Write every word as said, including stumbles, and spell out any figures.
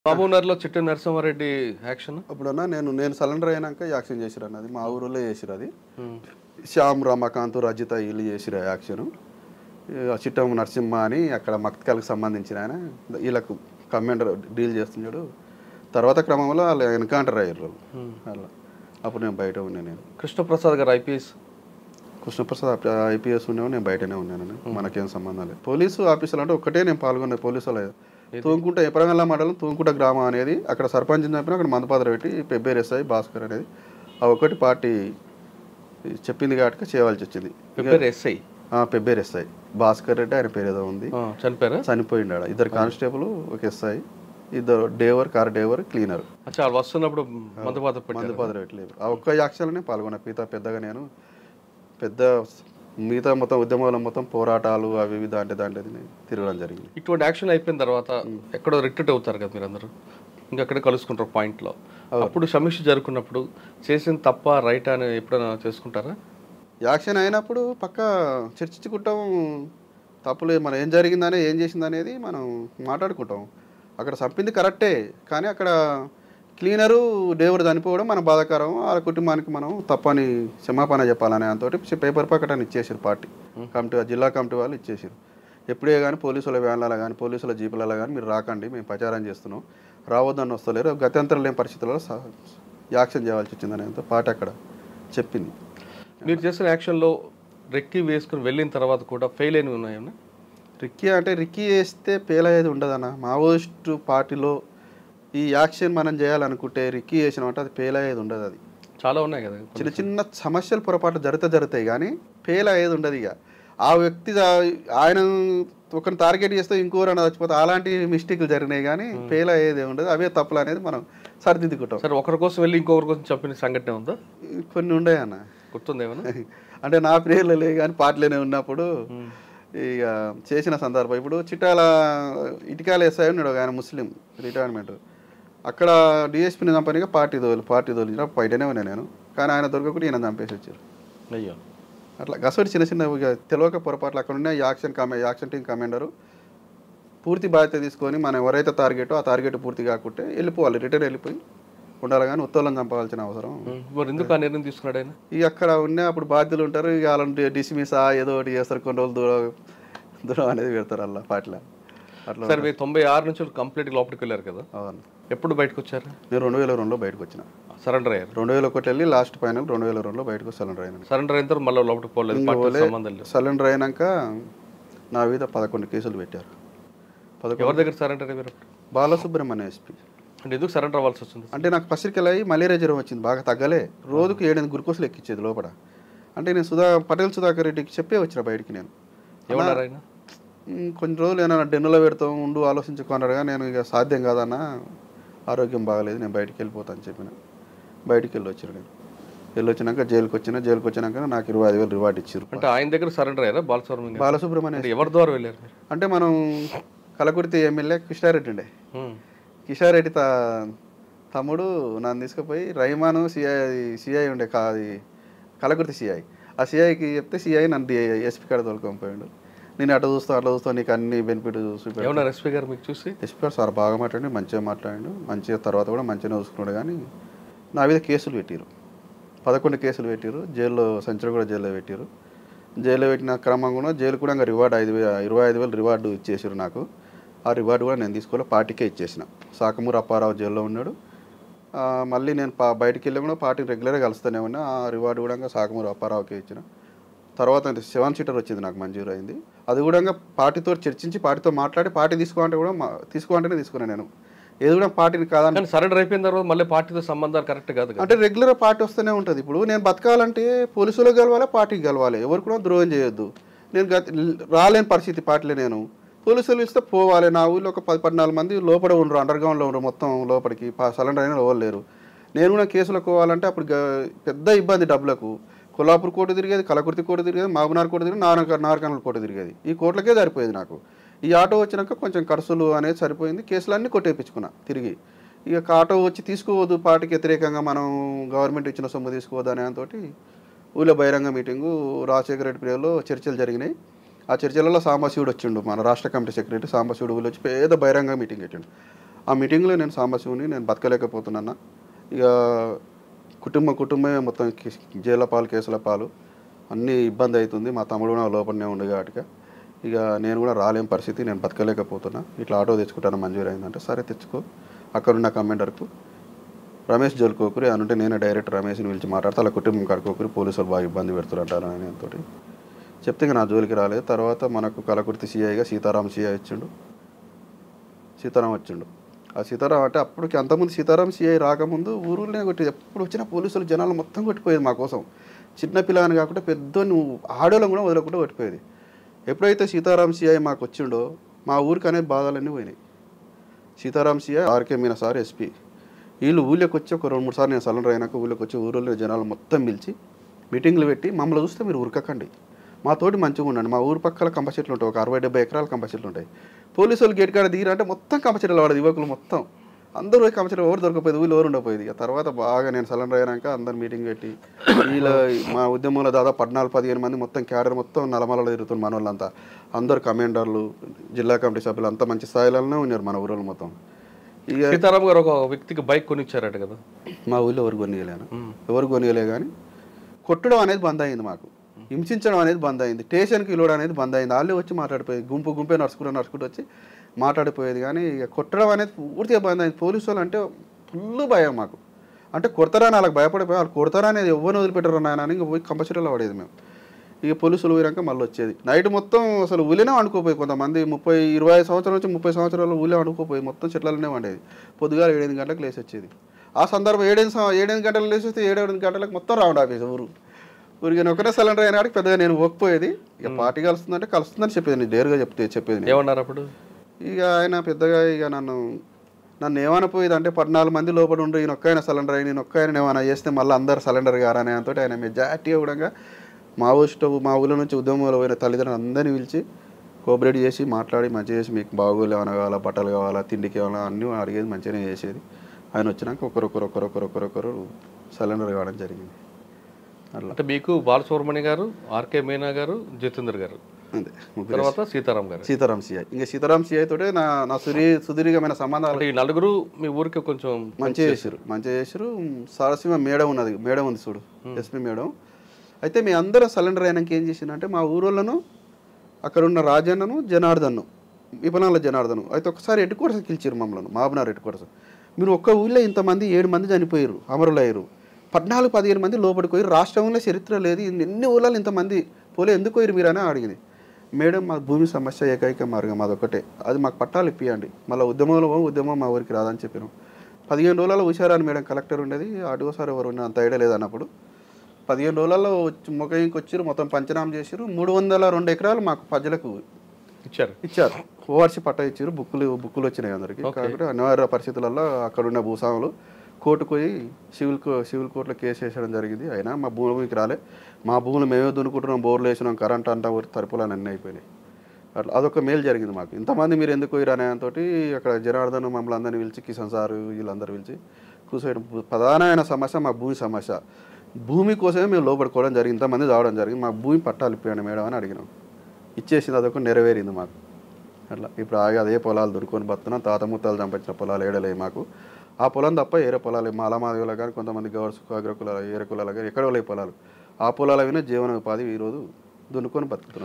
మహబూబ్నగర్‌లో చిట్టి నరసింహారెడ్డి యాక్షన్ అప్పుడన్నా నేను నేను సరెండర్ అయినాక యాక్షన్ చేసిరు అన్నది మా ఊరిలో చేసిరు అది హ్మ్. శ్యామ్ రమాకాంత్ రజిత వీళ్ళు చేసిరు యాక్షన్ చిట్టం నరసింహ అని అక్కడ మక్తకాలకు సంబంధించిన ఆయన వీళ్ళకు కమాండర్ డీల్ చేస్తున్నాడు. తర్వాత క్రమంలో వాళ్ళు ఎన్కౌంటర్ అయ్యారు అలా. అప్పుడు నేను బయట ఉన్నాను. నేను కృష్ణప్రసాద్ గారు ఐపీఎస్ కృష్ణప్రసాద్ ఐపీఎస్ ఉండేవో నేను బయటనే ఉన్నాను. మనకేం సంబంధం లేదు. పోలీసు ఆఫీసులు అంటే ఒక్కటే నేను పాల్గొన్నాను. పోలీసు లేదు తూంకుంట ఎపరంగల్లా మండలం తూంకుంట గ్రామం అనేది అక్కడ సర్పంచ్ చంపిన అక్కడ మందపాత్ర పెట్టి పెబ్బేర్ ఎస్ఐ భాస్కర్ అనేది ఆ ఒకటి పార్టీ చెప్పింది కాబట్టి చేయవలసి వచ్చింది. పెబ్బేర్ ఎస్ఐ పెబ్బేర్ ఎస్ఐ భాస్కర్ రెడ్డి ఆయన పేరు ఏదో ఉంది. చనిపోయారా? చనిపోయిండాడు. ఇద్దరు కానిస్టేబుల్ ఒక ఎస్ఐ ఇద్దరు డేవర్ కార్ డేవర్ క్లీనర్ వస్తున్నప్పుడు మందపాత్ర మందపాత్ర పెట్టలేదు. ఆ ఒక్క యాక్షన్లోనే పాల్గొన్నా. మిగతా పెద్దగా నేను పెద్ద మిగతా మొత్తం ఉద్యమాల మొత్తం పోరాటాలు అవి ఇవి దాంట్లో దాంట్లో తిరగడం జరిగింది. ఇటువంటి యాక్షన్ అయిపోయిన తర్వాత ఎక్కడో రిట్రీట్ అవుతారు కదా మీరు అందరూ, ఇంకా అక్కడే కలుసుకుంటారు పాయింట్లో. అప్పుడు సమీక్ష జరుపుకున్నప్పుడు చేసిన తప్ప రైట్ అని ఎప్పుడైనా చేసుకుంటారా? యాక్షన్ అయినప్పుడు పక్క చర్చించుకుంటాం. తప్పులు మనం ఏం జరిగిందనే ఏం చేసిందనేది మనం మాట్లాడుకుంటాం. అక్కడ చంపింది కరెక్టే, కానీ అక్కడ క్లీనరు డేవర్ చనిపోవడం మన బాధాకరం. వాళ్ళ కుటుంబానికి మనం తప్పని క్షమాపణ చెప్పాలనే అంతటి పేపర్ ప్రకటన ఇచ్చేసారు. పార్టీ కమిటీ జిల్లా కమిటీ వాళ్ళు ఇచ్చేసారు. ఎప్పుడే కానీ పోలీసుల వ్యాన్లలో కానీ పోలీసుల జీపులలో కానీ మీరు రాకండి, మేము ప్రచారం చేస్తున్నాం, రావద్దని వస్తలేరు, గత్యంతరం లేని పరిస్థితుల్లో యాక్షన్ చేయాల్సి వచ్చిందని అంత పార్టీ అక్కడ చెప్పింది. మీరు చేసిన యాక్షన్లో రెక్కి వేసుకుని వెళ్ళిన తర్వాత కూడా ఫెయిల్ అయినవి ఉన్నాయన్నా? రిక్కీ అంటే రిక్కీ వేస్తే ఫెయిల్ అయ్యేది ఉండదన్న. మావోయిస్టు పార్టీలో ఈ యాక్షన్ మనం చేయాలనుకుంటే రిక్కీ చేసినామంటే అది ఫెయిల్ అయ్యేది ఉండదు. అది చాలా ఉన్నాయి కదా, చిన్న చిన్న సమస్యలు పొరపాటు జరుగుతా జరుగుతాయి కానీ ఫెయిల్ అయ్యేది ఉండదు. ఇక ఆ వ్యక్తి ఆయన ఒకరిని టార్గెట్ చేస్తే ఇంకోరైనా చచ్చిపోతే అలాంటి మిస్టేక్లు జరిగినాయి కానీ ఫెయిల్ అయ్యేది ఉండదు. అవే తప్పులు అనేది మనం సరిదిద్దుకుంటాం. సరే, ఒకరి కోసం వెళ్ళి ఇంకొకరి కోసం చెప్పిన సంఘటన ఉందా? కొన్ని ఉండే అన్న, గుర్తుంది ఏమన్నా? అంటే నా పేర్లు లే కానీ పార్టీలోనే ఉన్నప్పుడు ఇక చేసిన సందర్భం. ఇప్పుడు చిట్టాల ఇటుకాల ఎస్ఐ ఉన్నాడు ఆయన, ముస్లిం రిటైర్మెంట్. అక్కడ డిఎస్పీని చంపనిగా పార్టీ దోలు పార్టీ దోలించిన బయటనే ఉన్నా నేను, కానీ ఆయన దొరకకుండా ఈయన చంపేసి వచ్చారు. అయ్యో, అట్లా గసోటి చిన్న చిన్న తెలియక పొరపాట్లు అక్కడ ఉన్న యాక్షన్ కమే యాక్షన్ టీం కమాండరు పూర్తి బాధ్యత తీసుకొని మనం ఎవరైతే టార్గెటో ఆ టార్గెట్ పూర్తి కాకుంటే వెళ్ళిపోవాలి, రిటర్న్ వెళ్ళిపోయి ఉండాలి. కానీ ఉత్తోళ్ళని చంపాల్సిన అవసరం ఎందుకు ఆ నిర్ణయం తీసుకున్నాడు ఆయన? ఇక అక్కడ ఉన్న అప్పుడు బాధ్యులు ఉంటారు, ఇక వాళ్ళని డిస్మిసా ఏదో ఒకటి చేస్తారు, కొన్ని రోజులు దూరం దూరం అనేది పెడతారు అలా పాటల అట్లా. సరే, మీరు తొంభై ఆరు నుంచి కంప్లీట్ లోపలికి వెళ్ళారు కదా? అవును. ఎప్పుడు బయటకు వచ్చారు? నేను రెండు వేల రెండులో బయటకు వచ్చిన. సరెండర్ అయ్యారు రెండు వేల ఒకటి వెళ్ళి లాస్ట్ ఫైనల్ రెండు వేల రెండులో బయటకు సరెండర్ అయినా. సరెండర్ అయిన తర్వాత మళ్ళీ లోపలికి పోలేదు. సరెండర్ అయినాక నా మీద పదకొండు కేసులు పెట్టారు. పదకొండు ఎవరి దగ్గర సరెండర్ అయ్యారు? బాలసుబ్రహ్మణ్య ఎస్పీ. అంటే ఎందుకు సరెండర్ అవ్వాల్సి వచ్చింది? అంటే నాకు పసిరికలు అయ్యి మలేరియా జ్వరం వచ్చింది, బాగా తగ్గలే. రోజుకు ఏడెనిమిది గురుకోసులు ఎక్కించేది లోపల. అంటే నేను సుధా పటేల్ సుధాకర్ రెడ్డికి చెప్పే వచ్చిన బయటికి. నేను ఏమన్నారు ఆయన? కొన్ని రోజులు ఏమైనా డెన్నులో పెడతాం ఉండు ఆలోచించుకున్నాడుగా. నేను ఇక సాధ్యం కాదన్న, ఆరోగ్యం బాగలేదు, నేను బయటికి వెళ్ళిపోతాను అని చెప్పిన. బయటికి వెళ్ళి వచ్చాను. నేను వెళ్ళి వచ్చినాక జైలుకి వచ్చిన. జైలుకి వచ్చినాక నాకు ఇరవై ఐదు వేలు రివార్డ్ ఇచ్చారు. అంటే ఆయన దగ్గర సరెండర్ అయ్యారా బాలసుబ్రహ్మణ్యం? బాలసుబ్రహ్మణ్యం ఎవరి ద్వారా వెళ్ళారు? అంటే మనం కలకుర్తి ఎమ్మెల్యే కిషారెడ్డి ఉండే, కిషారెడ్డి తా తమ్ముడు నన్ను తీసుకుపోయి రైమాను సిఐ సిఐ ఉండే కా అది కలకుర్తి సిఐ, ఆ సిఐకి చెప్తే సిఐ నన్ను ఎస్పీ కాడ తోలుకొని పోయాడు. నేను అట్లా చూస్తాను అట్లా చూస్తాను నీకు అన్ని బెనిఫిట్ చూసి. ఏమన్నారు ఎస్పీ గారు మీకు చూసి? ఎస్పీ గారు సార్ బాగా మాట్లాడి మంచిగా మాట్లాడాడు, మంచిగా తర్వాత కూడా మంచిగా చూసుకున్నాడు. కానీ నా మీద కేసులు పెట్టారు, పదకొండు కేసులు పెట్టారు. జైల్లో సంచలనం కూడా జైల్లో పెట్టారు. జైల్లో పెట్టిన క్రమం కూడా జైలు కూడా ఇంకా రివార్డు ఐదు వేల ఇరవై ఐదు వేలు రివార్డు ఇచ్చేసారు నాకు. ఆ రివార్డు కూడా నేను తీసుకోవాలి, పార్టీకే ఇచ్చేసిన. సాకమూరు అప్పారావు జైల్లో ఉన్నాడు. మళ్ళీ నేను పా బయటికి వెళ్ళి కూడా పార్టీని రెగ్యులర్గా కలుస్తూనే ఉన్నా. ఆ రివార్డు కూడా సాకమూరు అప్పారావుకే ఇచ్చిన. తర్వాత సెవెన్ సీటర్ వచ్చింది నాకు, మంజూరు అయింది. అది కూడా పార్టీతో చర్చించి పార్టీతో మాట్లాడి పార్టీ తీసుకోవాలంటే కూడా తీసుకోవాలంటేనే తీసుకున్నాను నేను. ఏది కూడా పార్టీని కాదని. సరెండర్ అయిపోయిన తర్వాత మళ్ళీ పార్టీతో సంబంధాలు కరెక్ట్ కాదు అంటే రెగ్యులర్ పార్టీ వస్తూనే ఉంటుంది. ఇప్పుడు నేను బతకాలంటే పోలీసులకు గెలవాలి, పార్టీకి గెలవాలి, ఎవరు కూడా ద్రోహం చేయొద్దు. నేను రాలేని పరిస్థితి పార్టీలో. నేను పోలీసులు ఇస్తే పోవాలి. నా ఊళ్ళో ఒక పది పద్నాలుగు మంది లోపల ఉండరు, అండర్ గ్రౌండ్లో ఉండరు, మొత్తం లోపలికి సరెండర్ అయినా లేరు. నేను కూడా కేసులకు పోవాలంటే అప్పుడు పెద్ద ఇబ్బంది డబ్బులకు. కొల్లాపూర్ కోర్టు తిరిగేది, కలకుర్తి కోర్టు తిరిగేది, మహబూబ్నగర్ కోర్టు తిరిగేది, నార నారకర్నూలు కోర్టు తిరిగేది. ఈ కోర్టులకే సరిపోయేది నాకు. ఈ ఆటో వచ్చినాక కొంచెం ఖర్చులు అనేది సరిపోయింది. కేసులన్నీ కొట్టేపించుకున్నా తిరిగి. ఇక ఆటో వచ్చి తీసుకోవద్దు, పార్టీకి వ్యతిరేకంగా మనం గవర్నమెంట్ ఇచ్చిన సొమ్ము తీసుకోవద్దు అనే తోటి ఊళ్ళో బహిరంగ మీటింగు రాజశేఖర రెడ్డి ప్రియాలో చర్చలు జరిగినాయి. ఆ చర్చలలో సాంబశివుడు వచ్చిండు, మన రాష్ట్ర కమిటీ సెక్రటరీ సాంబశివుడు ఊళ్ళో వచ్చి పెద్ద బహిరంగ మీటింగ్ పెట్టిండు. ఆ మీటింగ్లో నేను సాంబశివుని నేను బతకలేకపోతున్నా, ఇక కుటుంబ కుటుంబమే మొత్తం జైళ్ళ పాలు కేసుల పాలు అన్నీ ఇబ్బంది అవుతుంది, మా తమ్ముడు కూడా లోపలనే ఉండు కాబట్టి ఇక నేను కూడా రాలేని పరిస్థితి, నేను బతకలేకపోతున్నా, ఇట్లా ఆటో తెచ్చుకుంటాను మంజూరు అయిందంటే సరే తెచ్చుకో, అక్కడున్న కమాండర్కు రమేష్ జోలుకోకరి అని ఉంటే నేనే డైరెక్ట్ రమేష్ని పిలిచి మాట్లాడితే అలా కుటుంబం కడుకోకరి పోలీసులు బాగా ఇబ్బంది పెడుతుంటారు అని తోటి చెప్తే ఇక నా జోలికి రాలేదు. తర్వాత మనకు కలకుర్తి సిఐగా సీతారాం సిఐ వచ్చిండు, సీతారాం వచ్చిండు. ఆ సీతారాం అంటే అప్పటికి అంతకుముందు సీతారాం సిఐ రాకముందు ఊరులోనే కొట్టి ఎప్పుడు వచ్చినా పోలీసులు జనాలు మొత్తం కొట్టిపోయేది మా కోసం, చిన్న పిల్లగాని కాకుండా పెద్ద నువ్వు ఆడోళ్ళం కూడా వదలకుండా కొట్టిపోయేది. ఎప్పుడైతే సీతారాం సిఐ మాకు వచ్చిండో మా ఊరికి అనేది బాధలన్నీ పోయినాయి. Sitaram CI RK Meena sir SP వీళ్ళు ఊళ్ళోకి వచ్చి ఒక రెండు మూడు సార్లు నేను సలెండర్ అయినాక ఊళ్ళోకి వచ్చి ఊళ్ళో జనాలు మొత్తం పిలిచి మీటింగ్లు పెట్టి మమ్మల్ని చూస్తే మీరు ఉరకకండి, మా తోటి మంచిగా ఉండండి, మా ఊరు పక్కల కంప చెట్లు ఉంటాయి, ఒక అరవై డెబ్బై ఎకరాల కంప చెట్లు ఉంటాయి, పోలీసు వాళ్ళు గేట్ కాడ దిగిరంటే మొత్తం కంప చెట్లు వాడదు, యువకులు మొత్తం అందరూ కంప చెట్లు ఎవరు దొరకపోయేది, ఊళ్ళు ఎవరు ఉండకపోయేది. ఇక తర్వాత బాగా నేను సలెండర్ అయినాక అందరు మీటింగ్ పెట్టి వీళ్ళ మా ఉద్యమంలో దాదాపు పద్నాలుగు పదిహేను మంది మొత్తం క్యాడర్ మొత్తం నలమలలో తిరుగుతున్నారు మన వాళ్ళంతా, అందరు కమాండర్లు జిల్లా కమిటీ సభ్యులు అంతా మంచి స్థాయిలోనే ఉన్నారు మన ఊళ్ళో మొత్తం. ఇక సీతారాం గారు ఒక వ్యక్తికి బైక్ కొనిచ్చారట కదా, మా ఊళ్ళో ఎవరు కొనియలేను, ఎవరు కొనియలే కానీ కొట్టడం అనేది బంద్ అయింది, మాకు హింసించడం అనేది బంద్ అయింది, స్టేషన్కి వెళ్ళడం అనేది బంద్ అయింది, వాళ్ళే వచ్చి మాట్లాడిపోయేది, గుంపు గుంపే నడుచుకుంటూ నడుచుకుంటూ వచ్చి మాట్లాడిపోయేది. కానీ ఇక కొట్టడం అనేది పూర్తిగా బంద్ అయింది. పోలీసు వాళ్ళు అంటే ఫుల్ భయం మాకు, అంటే కొడతారా అని వాళ్ళకి భయపడిపోయి వాళ్ళు కొడతారా అనేది ఎవరిని వదిలిపెట్టారు నాయన అని ఇంకా పోయి కంపల్సరీలో పడేది మేము. ఇక పోలీసులు పోయాక మళ్ళీ వచ్చేది నైట్ మొత్తం అసలు ఊళ్ళోనే వండుకోపోయి, కొంతమంది ముప్పై ఇరవై ఐదు సంవత్సరాల నుంచి ముప్పై సంవత్సరాలు ఊళ్ళో వండుకోపోయి మొత్తం చెట్లలోనే వండేది. పొద్దుగా ఏడెనిమిది గంటలకు లేచి వచ్చేది. ఆ సందర్భం ఏడెనిమిది ఏడెనిమిది గంటలకు లేచి వస్తే ఏడెనిమిది గంటలకు మొత్తం రౌండ్ ఆఫీస్ ఊరు ఊరికి ఒకటే సిలిండర్ అయిన కాడికి పెద్దగా నేను పోకపోయేది. ఇక పార్టీ కలుస్తుందంటే కలుస్తుందని చెప్పేది, నేను డేరుగా చెప్తే చెప్పేది. ఏమన్నారు అప్పుడు? ఇక ఆయన పెద్దగా ఇక నన్ను నన్ను ఏమైనా పోయేది అంటే పద్నాలుగు మంది లోపల ఉండి ఈయన ఒక్క ఆయన సిలిండర్ అయ్యి నేను ఒక్క ఆయన ఏమైనా చేస్తే మళ్ళీ అందరు సిలిండర్ గారనే అంతో ఆయన మెజార్టీ కూడా మా ఊరు మా ఊళ్ళో నుంచి ఉద్యమంలో పోయిన తల్లిదండ్రులు అందరినీ పిలిచి కోఆపరేట్ చేసి మాట్లాడి మంచిగా చేసి మీకు బాగోలు ఏమైనా కావాలా, బట్టలు కావాలా, తిండికి కావాలా అన్నీ అడిగేది, మంచిగానే చేసేది. ఆయన వచ్చినాక ఒకరొకరు ఒకరొకరు ఒకరొకరు సిలిండర్ కావడం జరిగింది. అట్లా అంటే మీకు బాలసుబ్రహ్మణ్య గారు, ఆర్కే మీనా గారు, జితేందర్ గారు, అంతే. తర్వాత సీతారాం గారు, సీతారాం సిఐ. ఇంకా సీతారాం సిఐ తోటే నా నా సుదీ సుదీర్ఘమైన సంబంధాలు. ఈ నలుగురు మీ ఊరికి కొంచెం మంచిగా చేసారు మంచిగా చేసారు సరసీమ మేడం ఉన్నది, మేడం ఉంది చూడు, ఎస్పీ మేడం. అయితే మీ అందరూ సిలిండర్ అయినాక ఏం చేసిందంటే మా ఊరోళ్ళను అక్కడ ఉన్న రాజన్నను జనార్దన్ను విపణాల జనార్దను అయితే ఒకసారి హెడ్ క్వార్టర్స్కి పిలిచారు మమ్మల్ని, మహబూబ్నగర్ హెడ్ క్వార్టర్స్. మీరు ఒక్క ఊళ్ళో ఇంతమంది ఏడు మంది చనిపోయారు, అమరులు అయ్యారు, పద్నాలుగు పదిహేను మంది లోపలికి పోయి, రాష్ట్రంలో చరిత్ర లేదు, ఎన్ని ఊళ్ళలో ఇంతమంది పోలే ఎందుకు పోయారు మీరు అని అడిగింది. మేడం మా భూమి సమస్య ఏకైక మార్గం అదొకటే, అది మాకు పట్టాలు ఇప్పియండి, మళ్ళీ ఉద్యమంలో ఉద్యమం మా ఊరికి రాదని చెప్పినాం. పదిహేను రోజులలో హుషారాని మేడం కలెక్టర్ ఉండేది, అటుకోసారి ఎవరు అంత ఐడియా లేదు అన్నప్పుడు. పదిహేను రోజులలో మొక్కకి వచ్చారు, మొత్తం పంచనామా చేశారు. మూడు వందల రెండు ఎకరాలు మాకు ప్రజలకు ఇచ్చారు ఇచ్చారు ఓఆర్సీ పట్టా ఇచ్చారు. బుక్కులు బుక్కులు వచ్చినాయి అందరికీ. కాబట్టి అనివార్య పరిస్థితులలో అక్కడున్న భూస్వాములు కోర్టుకు పోయి సివిల్ సివిల్ కోర్టులో కేసు వేసడం జరిగింది. అయినా మా భూమికి రాలే, మా భూములు మేమే దున్నుకుంటున్నాం, బోర్లు వేసినాం, కరెంట్ అంతా తరపులని అన్నీ అయిపోయినాయి. అట్లా అదొక మేలు జరిగింది మాకు. ఇంతమంది మీరు ఎందుకు పోయిరు అనేతో అక్కడ జనార్దన్ మమ్మల్ని అందరినీ పిలిచి, కిషన్ సారు వీళ్ళందరూ పిలిచి కూర్చోయడం. ప్రధానమైన సమస్య మా భూమి సమస్య, భూమి కోసమే మేము లోపడుకోవడం జరిగింది, ఇంతమంది రావడం జరిగింది, మా భూమి పట్టాలు ఇప్పియండి మేడం అని అడిగినాం. ఇచ్చేసింది, అదొక నెరవేరింది మాకు. అట్లా ఇప్పుడు ఆగి అదే పొలాలు దొరుకుని బతున్నాం. తాత ముత్తాలు చంపించిన పొలాలు ఏడలే మాకు. ఆ పొలం తప్ప ఏరే పొలాలు మాల మాదిగల కానీ కొంతమంది గౌరవ అగ్రకుల ఏరే కులాలు కానీ ఎక్కడో లేని పొలాలు, ఆ పొలాల విన జీవన ఉపాధి ఈరోజు దున్నుకొని బతుకుతున్నాం.